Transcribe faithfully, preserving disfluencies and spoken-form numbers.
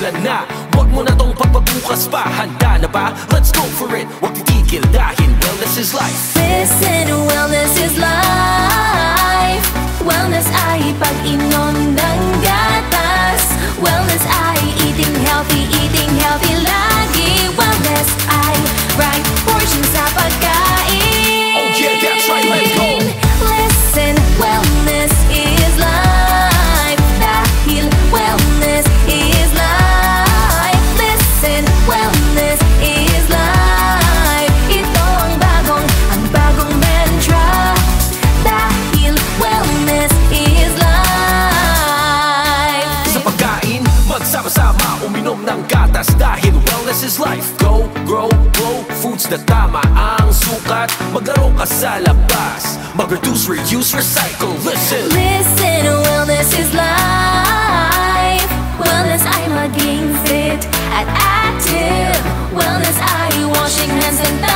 kailan na. Huwag mo na tong pagpabukas pa. Handa na ba? Let's go for it. Huwag titigil dahil wellness is life. Listen, wellness is life. Wellness ay pag-inom ng gatas. Wellness ay eating healthy, eating healthy lagi. Wellness ay right portion sa pagkain. Oh yeah, that's right, let's go. Listen, wellness is life. Dahil wellness is life. Listen, wellness is life. Ito ang bagong, ang bagong mantra. Dahil wellness is life. Sa pagkain, magsama-sama uminom ng gatas. Dahil wellness is life. Go, grow, grow foods na tama ang sukat. Maglaro ka sa labas. Mag-reduce, reuse, recycle. Listen, Listen, wellness is life. Wellness ay maging fit at active. Wellness ay washing hands and